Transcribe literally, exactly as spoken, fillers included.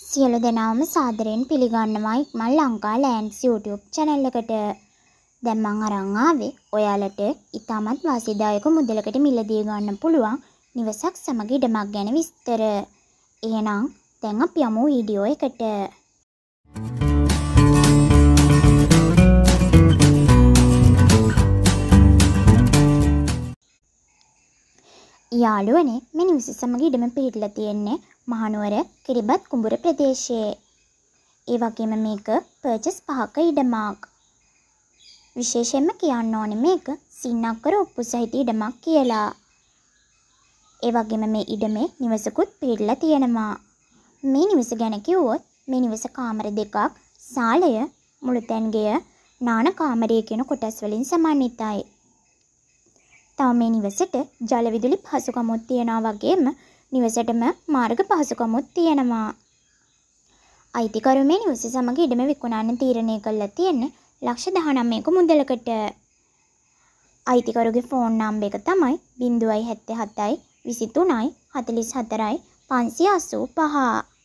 සියලු දෙනාම සාදරයෙන් පිළිගන්නවා ඉක්මන් ලංකා ලෑන්ඩ්ස් YouTube channel එකට. දැන් මම අරන් ආවේ ඔයාලට ඉතාමත් වාසිදායක මුදලකට මිලදී ගන්න පුළුවන් නිවසක් සමග ඉඩමක් ගැන විස්තර. එහෙනම් දැන් අපි යමු වීඩියෝ එකට. යාළුවනේ මේ නිවස සමග ඉඩම පිහිටලා තියෙන්නේ මහනුවර කිරිබත් කුඹුර ප්‍රදේශයේ. ඒ වගේම මේක පර්චස් පහක ඉඩමක්. විශේෂයෙන්ම කියන්න ඕනේ මේක සින්නක්කර ඔප්පු සහිත ඉඩමක් කියලා. ඒ වගේම මේ ඉඩමේ නිවසකුත් පිහිටලා තියෙනවා. මේ නිවස ගැන කිව්වොත් මේ නිවස කාමර දෙකක්, සාලය, මුළුතැන්ගෙය, නාන කාමරය කියන කොටස් වලින් සමන්විතයි. තව මේ නිවසට ජල විදුලි පහසුකමුත් තියනවා වගේම නිවසටම මාර්ග පහසුකමුත් තියෙනවා. අයිතිකරු මේ නිවස සමග ඉඩම විකුණන්න තීරණය කළා තියෙන්නේ ලක්ෂ දහනවයක මුදලකට. අයිතිකරුගේ ෆෝන් නම්බර් එක තමයි zero seven seven විසි තුනයි හතළිස් හතරයි පන්සිය අසූ පහ.